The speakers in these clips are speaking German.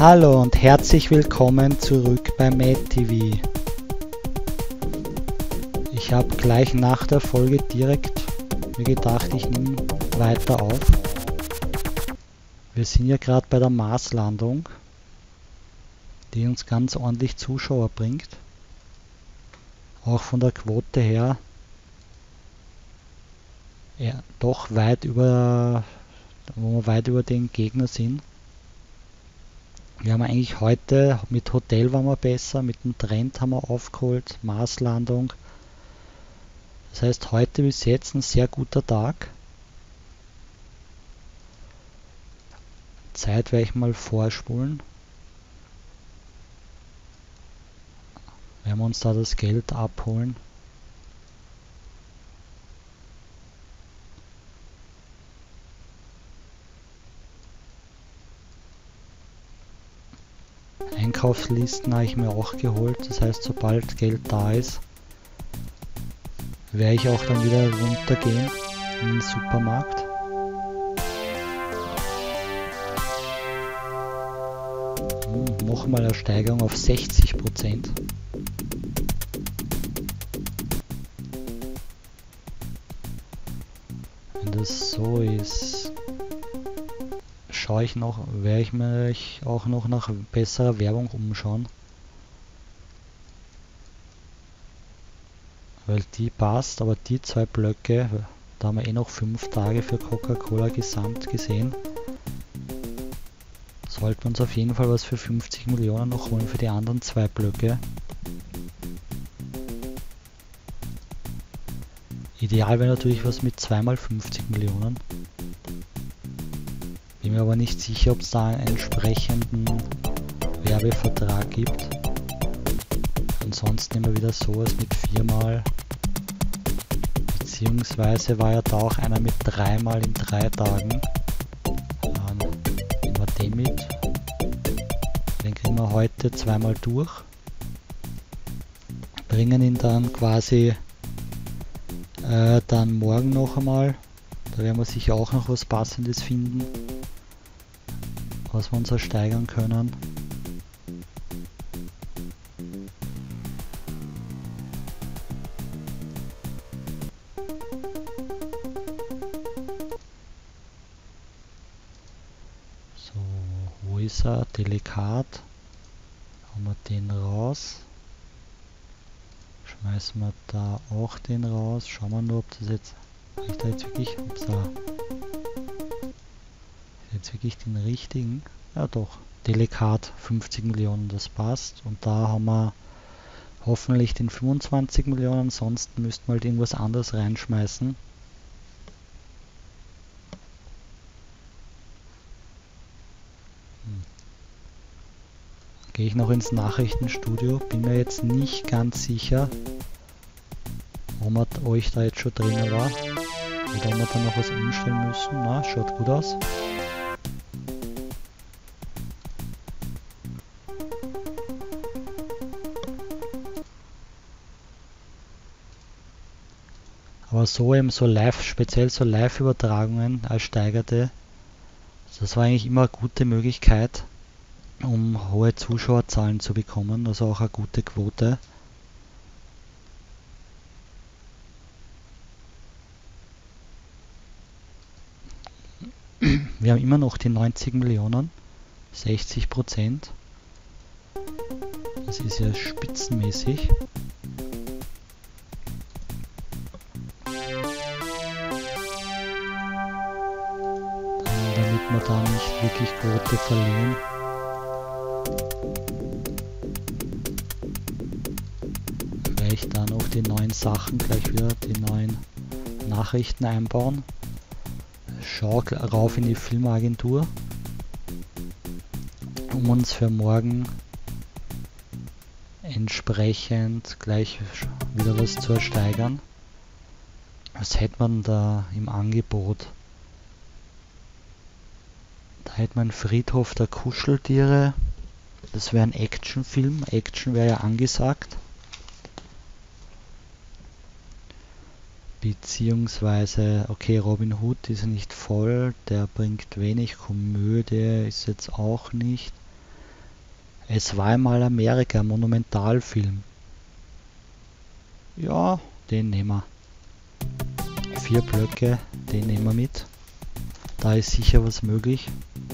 Hallo und herzlich willkommen zurück bei MadTV. Ich habe gleich nach der Folge direkt mir gedacht, ich nehme weiter auf. Wir sind ja gerade bei der Marslandung, die uns ganz ordentlich Zuschauer bringt. Auch von der Quote her ja, doch weit über, wo wir weit über den Gegner sind. Wir haben eigentlich heute, mit Hotel waren wir besser, mit dem Trend haben wir aufgeholt, Marslandung. Das heißt, heute bis jetzt ein sehr guter Tag. Zeit werde ich mal vorspulen. Werden wir uns da das Geld abholen. Einkaufslisten habe ich mir auch geholt, das heißt, sobald Geld da ist, werde ich auch dann wieder runtergehen in den Supermarkt. Nochmal eine Steigerung auf 60%. Wenn das so ist, schaue ich noch, werde ich mich auch noch nach besserer Werbung umschauen. Weil die passt, aber die zwei Blöcke, da haben wir eh noch 5 Tage für Coca-Cola gesamt gesehen. Sollten wir uns auf jeden Fall was für 50 Millionen noch holen für die anderen 2 Blöcke. Ideal wäre natürlich was mit 2 x 50 Millionen. Bin mir aber nicht sicher, ob es da einen entsprechenden Werbevertrag gibt. Ansonsten immer wieder sowas mit 4 mal. Beziehungsweise war ja da auch einer mit 3 mal in 3 Tagen. Nehmen wir den mit. Den kriegen wir heute 2 mal durch. Bringen ihn dann quasi dann morgen noch einmal. Da werden wir sicher auch noch was Passendes finden, was wir uns ersteigern können. So, wo ist er? Delikat. Haben wir den raus. Schmeißen wir da auch den raus. Schauen wir nur, ob das jetzt, ich da jetzt wirklich, jetzt wirklich den richtigen. Ja doch, Delikat 50 Millionen, das passt. Und da haben wir hoffentlich den 25 Millionen, ansonsten müssten wir halt irgendwas anderes reinschmeißen. Gehe ich noch ins Nachrichtenstudio, bin mir jetzt nicht ganz sicher, ob ich da jetzt schon drin war oder ob wir da noch was umstellen müssen. Na, schaut gut aus. Aber so eben so live, speziell so Live-Übertragungen als steigerte, das war eigentlich immer eine gute Möglichkeit, um hohe Zuschauerzahlen zu bekommen, also auch eine gute Quote. Wir haben immer noch die 90 Millionen, 60%. Das ist ja spitzenmäßig. Damit wir da nicht wirklich Quote verlieren. Werde ich da noch die neuen Sachen gleich wieder, die neuen Nachrichten einbauen. Schau rauf in die Filmagentur, um uns für morgen entsprechend gleich wieder was zu ersteigern. Was hätte man da im Angebot? Da hätte man Friedhof der Kuscheltiere. Das wäre ein Actionfilm. Action wäre ja angesagt. Beziehungsweise, okay, Robin Hood ist nicht voll, der bringt wenig, Komödie ist jetzt auch nicht. Es war einmal Amerika, ein Monumentalfilm. Ja, den nehmen wir. 4 Blöcke, den nehmen wir mit. Da ist sicher was möglich.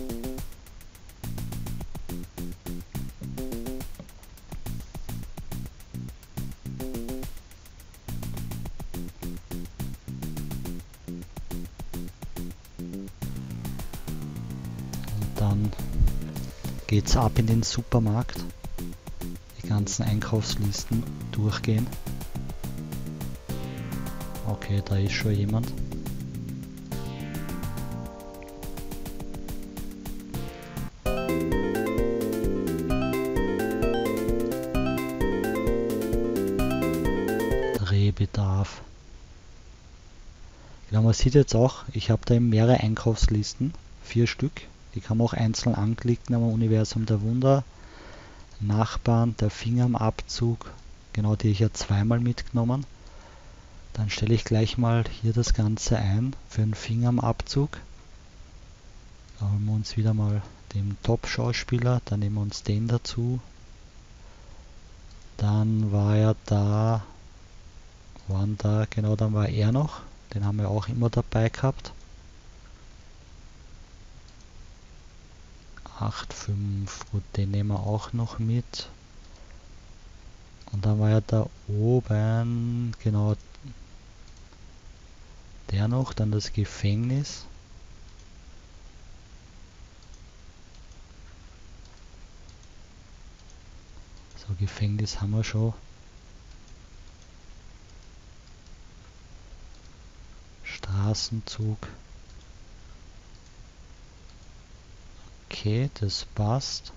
Und dann geht's ab in den Supermarkt. Die ganzen Einkaufslisten durchgehen. Okay, da ist schon jemand. Drehbedarf. Genau, man sieht jetzt auch, ich habe da mehrere Einkaufslisten, 4 Stück. Die kann man auch einzeln anklicken, am Universum der Wunder, Nachbarn, der Finger am Abzug, genau, die ich ja zweimal mitgenommen. Dann stelle ich gleich mal hier das Ganze ein für einen Finger am Abzug. Da holen wir uns wieder mal den Top-Schauspieler, dann nehmen wir uns den dazu. Dann war er da, genau, dann war er noch. Den haben wir auch immer dabei gehabt. 8,5, gut, den nehmen wir auch noch mit. Und dann war ja da oben, genau, der noch, dann das Gefängnis. So, Gefängnis haben wir schon. Straßenzug. Okay, das passt.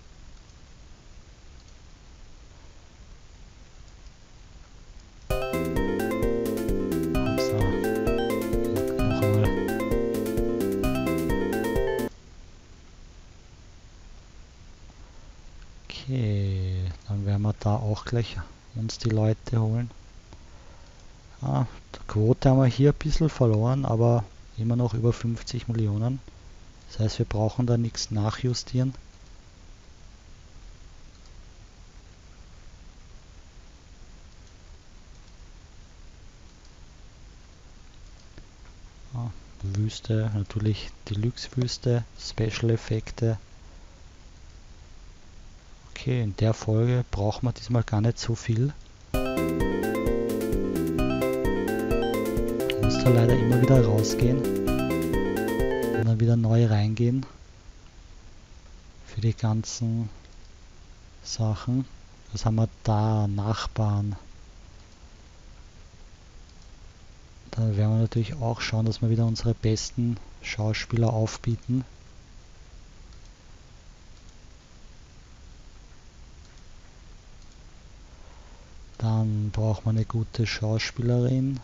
Upsa. Nochmal. Okay, dann werden wir da auch gleich uns die Leute holen. Ah, die Quote haben wir hier ein bisschen verloren, aber immer noch über 50 Millionen. Das heißt, wir brauchen da nichts nachjustieren. Ah, Wüste, natürlich Deluxe-Wüste, Special-Effekte. Okay, in der Folge brauchen wir diesmal gar nicht so viel. Ich muss da leider immer wieder rausgehen und dann wieder neu reingehen für die ganzen Sachen. Was haben wir da? Nachbarn. Da werden wir natürlich auch schauen, dass wir wieder unsere besten Schauspieler aufbieten. Dann braucht man eine gute Schauspielerin.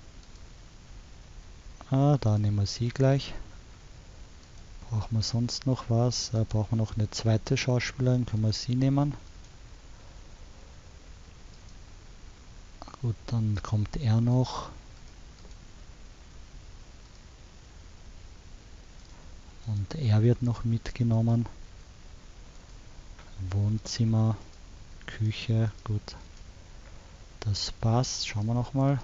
Ah, da nehmen wir sie gleich. Brauchen wir sonst noch was? Brauchen wir noch eine zweite Schauspielerin, können wir sie nehmen. Gut, dann kommt er noch. Und er wird noch mitgenommen. Wohnzimmer, Küche, gut. Das passt. Schauen wir nochmal.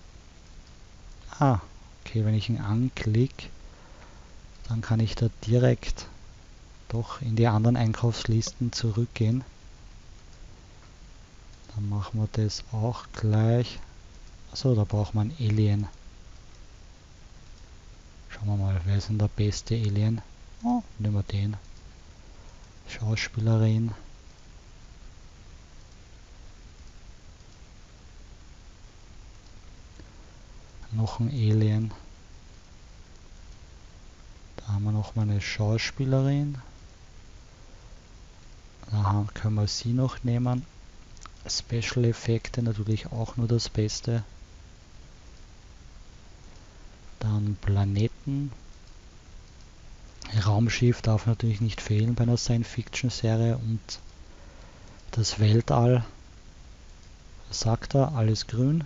Ah, okay, wenn ich ihn anklicke, dann kann ich da direkt doch in die anderen Einkaufslisten zurückgehen. Dann machen wir das auch gleich. Achso, da braucht man Alien. Schauen wir mal, wer ist denn der beste Alien? Oh, nehmen wir den. Schauspielerin. Noch ein Alien. Da haben wir noch mal eine Schauspielerin. Da können wir sie noch nehmen. Special Effekte natürlich auch nur das Beste. Dann Planeten. Raumschiff darf natürlich nicht fehlen bei einer Science-Fiction-Serie. Und das Weltall. Was sagt er? Alles grün.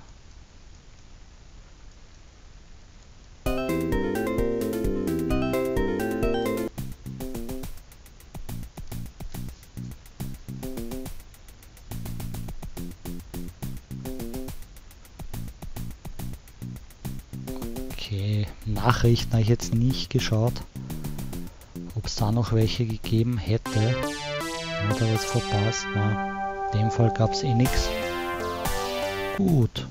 die Nachrichten habe ich jetzt nicht geschaut, ob es da noch welche gegeben hätte. Hat er was verpasst? Na, in dem Fall gab es eh nichts. Gut.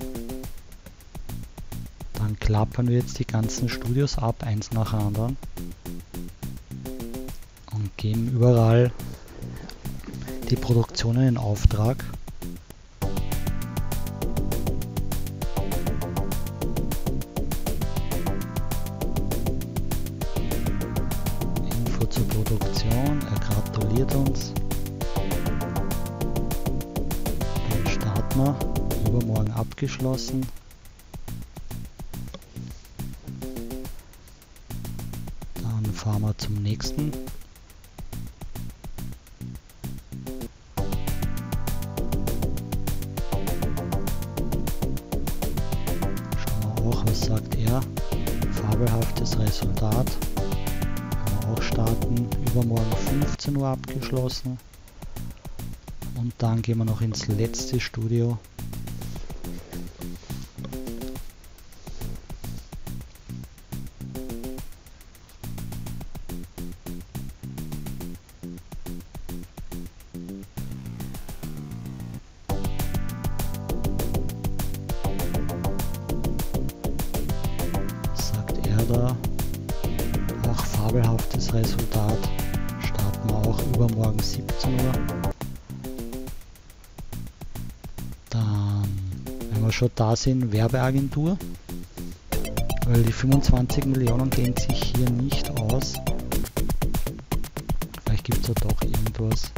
Dann klappern wir jetzt die ganzen Studios ab, eins nach dem anderen. Und geben überall die Produktionen in Auftrag. Info zur Produktion, er gratuliert uns. Dann starten wir, übermorgen abgeschlossen. Dann fahren wir zum nächsten. Was sagt er? Fabelhaftes Resultat. Können wir auch starten. Übermorgen 15 Uhr abgeschlossen. Und dann gehen wir noch ins letzte Studio. Da auch fabelhaftes Resultat. Starten wir auch übermorgen 17 Uhr. Dann, wenn wir schon da sind, Werbeagentur. Weil die 25 Millionen gehen sich hier nicht aus. Vielleicht gibt es ja doch irgendwas.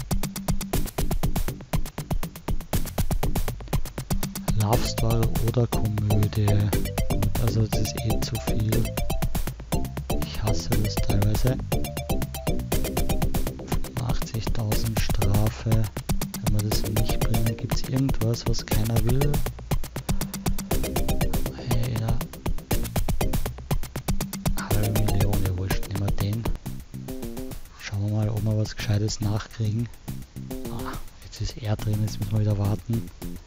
Love Story oder Komödie. Also das ist eh zu viel. Ich hasse das teilweise. 85.000 Strafe. Wenn wir das nicht bringen, gibt es irgendwas, was keiner will. Hey, ja. Halbe Million, ja wurscht, nehmen wir den. Schauen wir mal, ob wir was Gescheites nachkriegen. Ah, jetzt ist er drin, jetzt müssen wir wieder warten.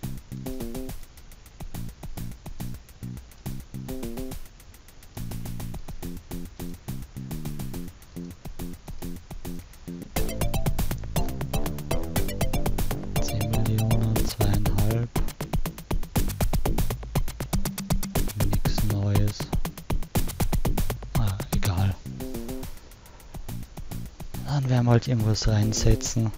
Dann werden wir halt irgendwas reinsetzen.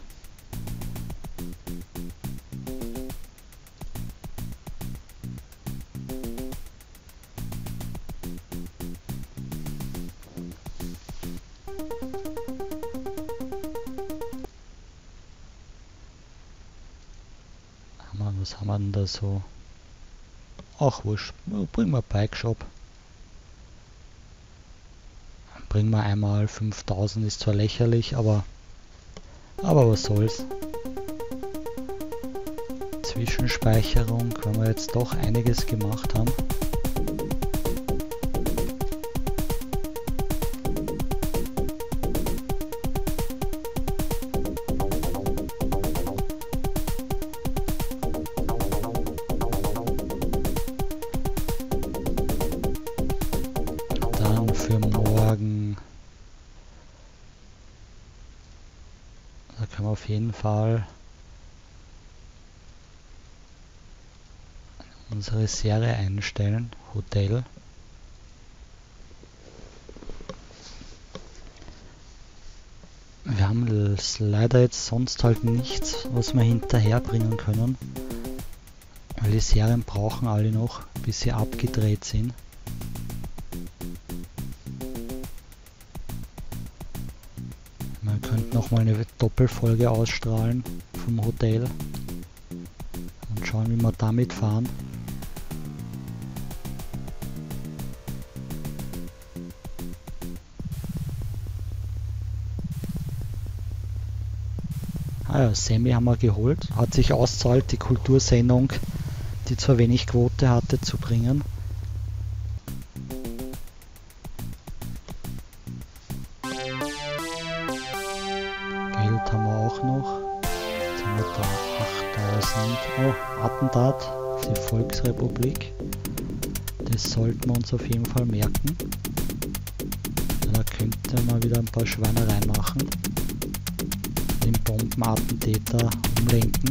Was haben wir denn da so? Ach wurscht, bringen wir Bike Shop. Bringen wir einmal 5000, ist zwar lächerlich, aber was soll's. Zwischenspeicherung, wenn wir jetzt doch einiges gemacht haben. Dann für morgen, da können wir auf jeden Fall unsere Serie einstellen, Hotel. Wir haben leider jetzt sonst halt nichts, was wir hinterher bringen können, weil die Serien brauchen alle noch, bis sie abgedreht sind. Man könnte nochmal eine Doppelfolge ausstrahlen vom Hotel und schauen, wie wir damit fahren. Ah ja, Sammy haben wir geholt. Hat sich ausgezahlt, die Kultursendung, die zwar wenig Quote hatte, zu bringen. Geld haben wir auch noch. Jetzt haben wir da 8000. Oh, Attentat auf die Volksrepublik. Das sollten wir uns auf jeden Fall merken. Da könnte man wieder ein paar Schweinereien machen. Den Bombenattentäter umlenken.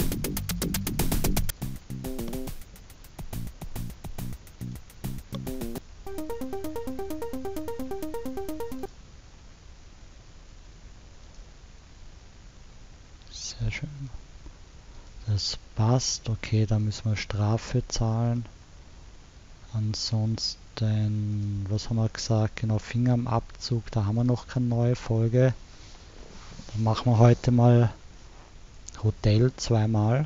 Sehr schön. Das passt. Okay, da müssen wir Strafe zahlen. Ansonsten, was haben wir gesagt? Genau, Finger am Abzug. Da haben wir noch keine neue Folge. Dann machen wir heute mal Hotel zweimal.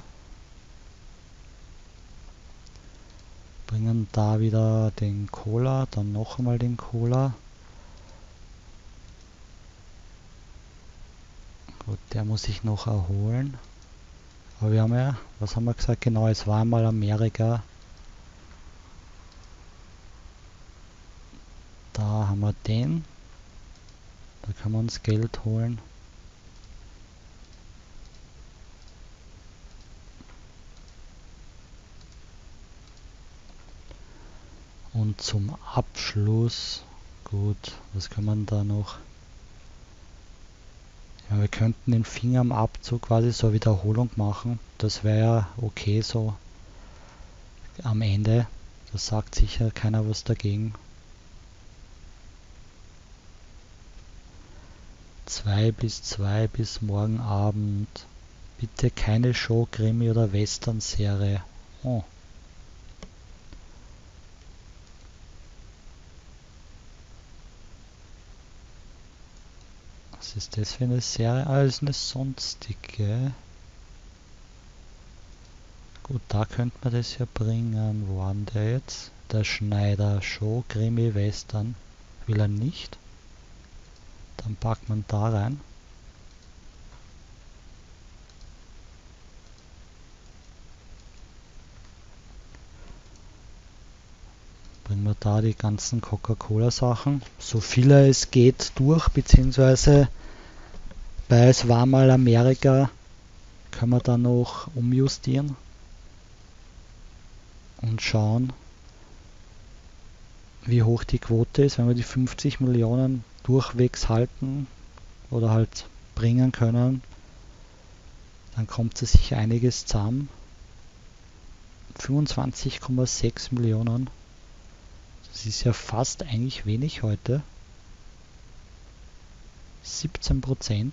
Bringen da wieder den Cola, dann noch einmal den Cola. Gut, der muss sich noch erholen. Aber wir haben ja, was haben wir gesagt? Genau, es war einmal Amerika. Da haben wir den. Da können wir uns Geld holen. Und zum Abschluss, gut, was kann man da noch? Ja, wir könnten den Finger am Abzug quasi so eine Wiederholung machen. Das wäre ja okay so am Ende. Da sagt sicher keiner was dagegen. 2 bis morgen Abend. Bitte keine Show, Krimi oder Western-Serie. Oh. Was ist das für eine Serie? Ah, das ist eine sonstige. Gut, da könnte man das ja bringen. Wo war denn der jetzt? Der Schneider. Show, Krimi, Western. Will er nicht? Dann packt man da rein. Bringen wir da die ganzen Coca-Cola-Sachen, so viele es geht, durch, beziehungsweise bei Es war mal Amerika können wir da noch umjustieren und schauen, wie hoch die Quote ist. Wenn wir die 50 Millionen durchwegs halten oder halt bringen können, dann kommt es sich einiges zusammen. 25,6 Millionen. Das ist ja fast eigentlich wenig heute. 17%.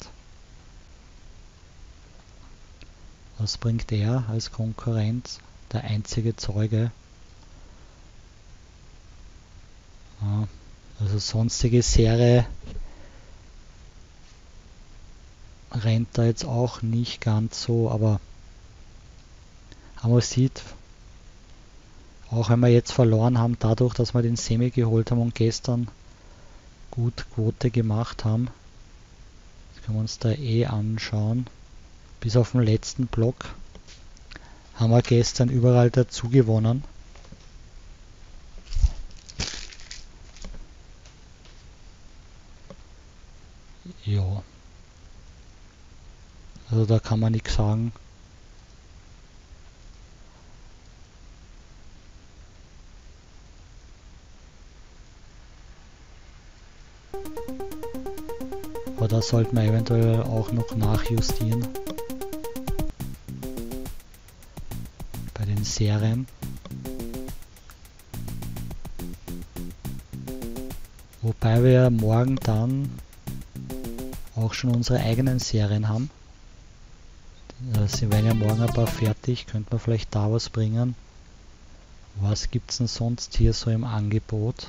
Was bringt er als Konkurrenz? Der einzige Zeuge. Ja, also sonstige Serie rennt da jetzt auch nicht ganz so, aber man sieht, auch wenn wir jetzt verloren haben, dadurch, dass wir den Semi geholt haben und gestern gut Quote gemacht haben. Das können wir uns da anschauen. Bis auf den letzten Block haben wir gestern überall dazu gewonnen. Ja. Also da kann man nichts sagen. Aber da sollten wir eventuell auch noch nachjustieren. Bei den Serien. Wobei wir morgen dann auch schon unsere eigenen Serien haben. Sie werden ja morgen ein paar fertig, könnte man vielleicht da was bringen. Was gibt's denn sonst hier so im Angebot?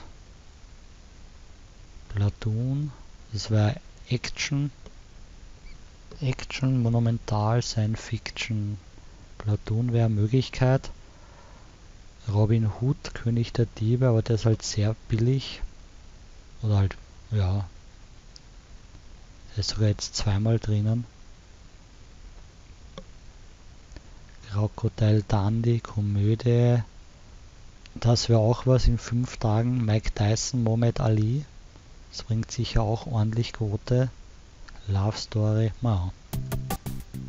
Platoon, das wäre Action, Monumental, Science Fiction. Platoon wäre eine Möglichkeit. Robin Hood, König der Diebe, aber der ist halt sehr billig. Oder halt, ja. Der ist sogar jetzt zweimal drinnen. Crocodile Dundee, Komödie. Das wäre auch was in 5 Tagen. Mike Tyson, Muhammad Ali. Das bringt sicher auch ordentlich Quote. Love Story, ja.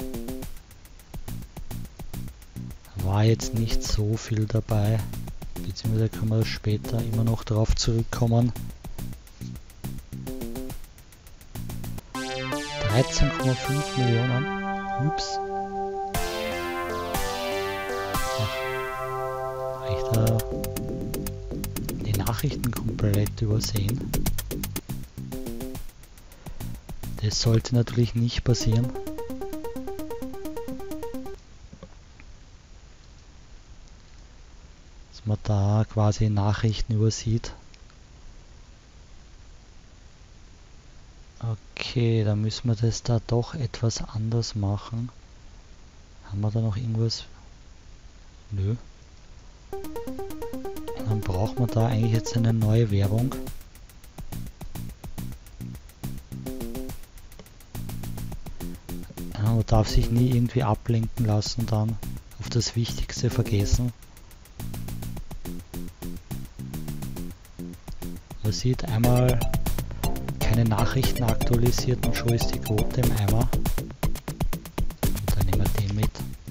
War jetzt nicht so viel dabei, beziehungsweise können wir später immer noch darauf zurückkommen. 13,5 Millionen. Ups. Ach, ich da die Nachrichten komplett übersehen. Das sollte natürlich nicht passieren. Dass man da quasi Nachrichten übersieht. Okay, dann müssen wir das da doch etwas anders machen. Haben wir da noch irgendwas? Nö. Dann braucht man da eigentlich jetzt eine neue Werbung. Ja, man darf sich nie irgendwie ablenken lassen, dann auf das Wichtigste vergessen. Man sieht einmal keine Nachrichten aktualisiert und schon ist die Quote im Eimer. Und dann nehmen wir den mit.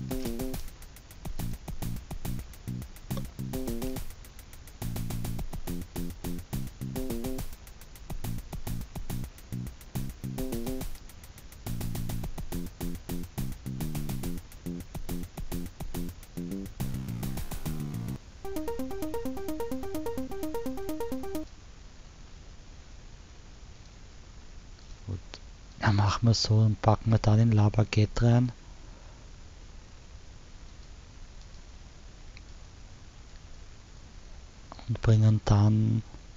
Dann machen wir so und packen wir da den Labaget rein. Und bringen dann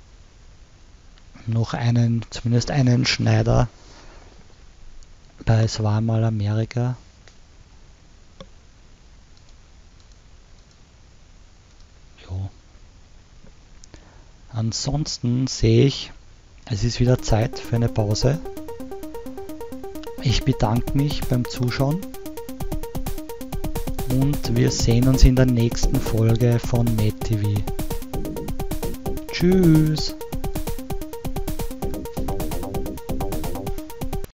noch zumindest einen Schneider bei Es war einmal Amerika. Jo. Ansonsten sehe ich, es ist wieder Zeit für eine Pause. Ich bedanke mich beim Zuschauen und wir sehen uns in der nächsten Folge von MedTV. Tschüss!